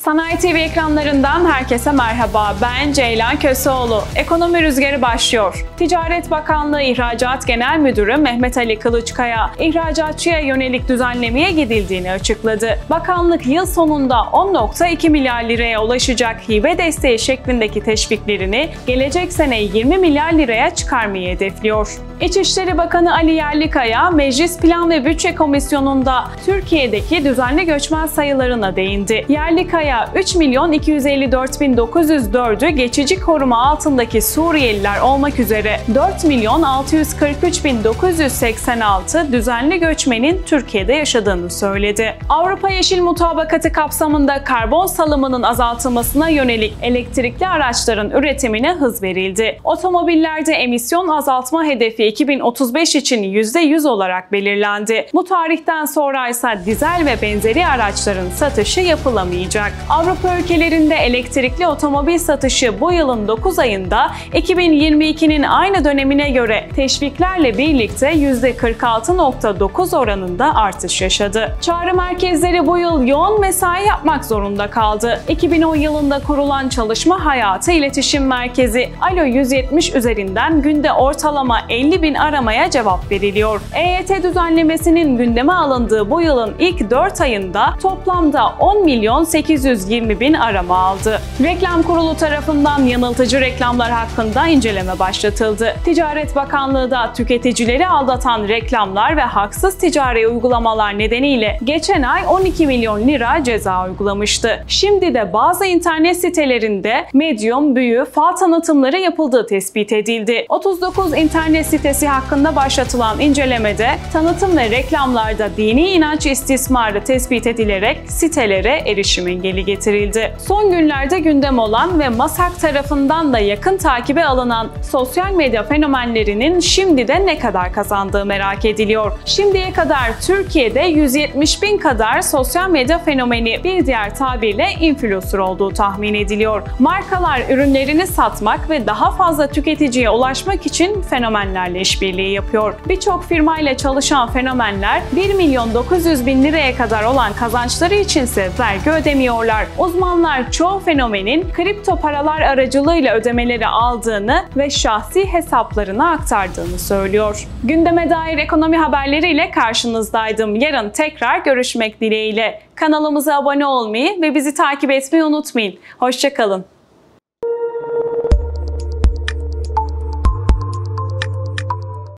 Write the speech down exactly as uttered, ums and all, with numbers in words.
Sanayi T V ekranlarından herkese merhaba. Ben Ceylan Köseoğlu. Ekonomi Rüzgarı başlıyor. Ticaret Bakanlığı İhracat Genel Müdürü Mehmet Ali Kılıçkaya, ihracatçıya yönelik düzenlemeye gidildiğini açıkladı. Bakanlık yıl sonunda on nokta iki milyar liraya ulaşacak hibe desteği şeklindeki teşviklerini gelecek sene yirmi milyar liraya çıkarmayı hedefliyor. İçişleri Bakanı Ali Yerlikaya, Meclis Plan ve Bütçe Komisyonu'nda Türkiye'deki düzenli göçmen sayılarına değindi. Yerlikaya, üç milyon iki yüz elli dört bin dokuz yüz dördü geçici koruma altındaki Suriyeliler olmak üzere dört milyon altı yüz kırk üç bin dokuz yüz seksen altı düzenli göçmenin Türkiye'de yaşadığını söyledi. Avrupa Yeşil Mutabakatı kapsamında karbon salımının azaltılmasına yönelik elektrikli araçların üretimine hız verildi. Otomobillerde emisyon azaltma hedefi iki bin otuz beş için yüzde yüz olarak belirlendi. Bu tarihten sonra ise dizel ve benzeri araçların satışı yapılamayacak. Avrupa ülkelerinde elektrikli otomobil satışı bu yılın dokuz ayında iki bin yirmi ikinin aynı dönemine göre teşviklerle birlikte yüzde kırk altı nokta dokuz oranında artış yaşadı. Çağrı merkezleri bu yıl yoğun mesai yapmak zorunda kaldı. iki bin on yılında kurulan Çalışma Hayatı İletişim Merkezi Alo yüz yetmiş üzerinden günde ortalama elli bin aramaya cevap veriliyor. E Y T düzenlemesinin gündeme alındığı bu yılın ilk dört ayında toplamda on milyon sekiz yüz yirmi bin arama aldı. Reklam Kurulu tarafından yanıltıcı reklamlar hakkında inceleme başlatıldı. Ticaret Bakanlığı da tüketicileri aldatan reklamlar ve haksız ticari uygulamalar nedeniyle geçen ay on iki milyon lira ceza uygulamıştı. Şimdi de bazı internet sitelerinde medyum, büyü, fal tanıtımları yapıldığı tespit edildi. otuz dokuz internet sitesi hakkında başlatılan incelemede tanıtım ve reklamlarda dini inanç istismarı tespit edilerek sitelere erişim engeli getirildi. Son günlerde gündem olan ve MASAK tarafından da yakın takibe alınan sosyal medya fenomenlerinin şimdi de ne kadar kazandığı merak ediliyor. Şimdiye kadar Türkiye'de yüz yetmiş bin kadar sosyal medya fenomeni, bir diğer tabirle influencer olduğu tahmin ediliyor. Markalar ürünlerini satmak ve daha fazla tüketiciye ulaşmak için fenomenlerle işbirliği yapıyor. Birçok firma ile çalışan fenomenler bir milyon dokuz yüz bin liraya kadar olan kazançları içinse vergi ödemiyorlar. Uzmanlar çoğu fenomenin kripto paralar aracılığıyla ödemeleri aldığını ve şahsi hesaplarına aktardığını söylüyor. Gündeme dair ekonomi haberleriyle karşınızdaydım. Yarın tekrar görüşmek dileğiyle. Kanalımıza abone olmayı ve bizi takip etmeyi unutmayın. Hoşça kalın.